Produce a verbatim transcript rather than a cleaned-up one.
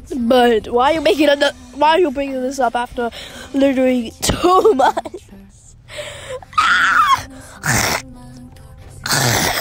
But why are you making a? Why are you bringing this up after literally two months? Ah!